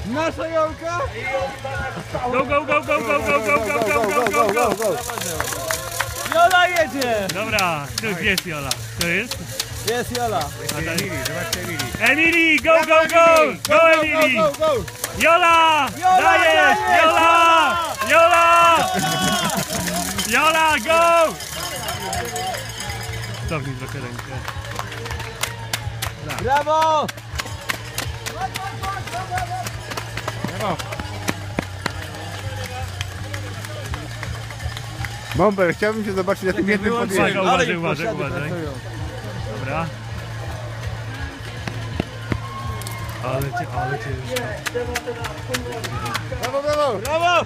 Nasza Jolka! Go, go, go, go, go, go, go, go, go, go, go! Jola jedzie! Dobra, tu jest Jola. To jest? Jest Jola. Emilii, zobaczcie Emilii. Emilii, go, go, go! Go, Emilii! Jola! Dajesz! Jola! Jola! Jola, go! Cofnij trochę rękę. Brawo! Bomber, chciałbym się zobaczyć na tym jednym podjeździe. Uważaj, uważaj, uważaj. Dobra. Ale cię już... Brawo, brawo! Brawo!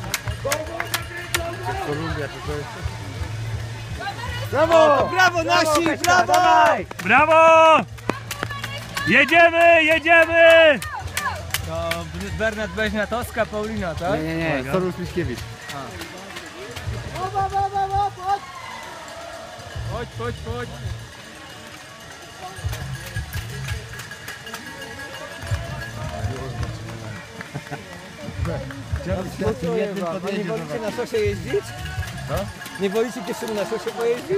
Brawo! Brawo nasi! Brawo! Brawo! Jedziemy, jedziemy! To Bernard Beźniatowska, Paulina, tak? Nie, Sorus Miśkiewicz. Chodź. Nie wolicie na szosie jeździć? Nie wolicie pierwszemu na szosie pojeździć?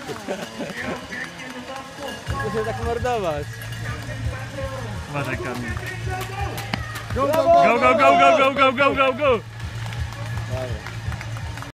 Muszę tak mordować. Uważaj, Kamil. Go, Go, go, go, go, go, go, go, go, go! Dobra.